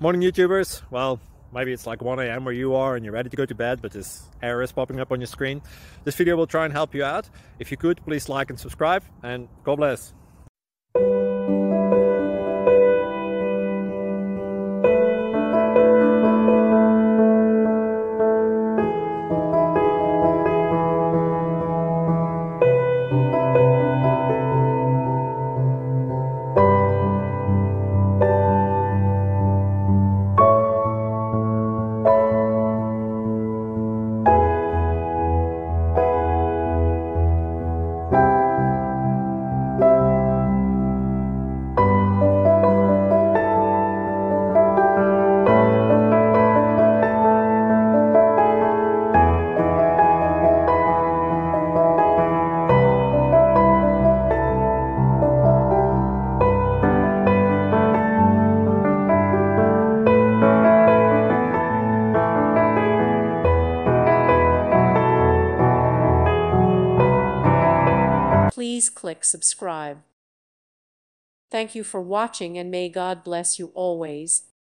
Morning YouTubers. Well, maybe it's like 1 a.m. where you are and you're ready to go to bed, but this error is popping up on your screen. This video will try and help you out. If you could, please like and subscribe, and God bless. Please click subscribe. Thank you for watching, and may God bless you always.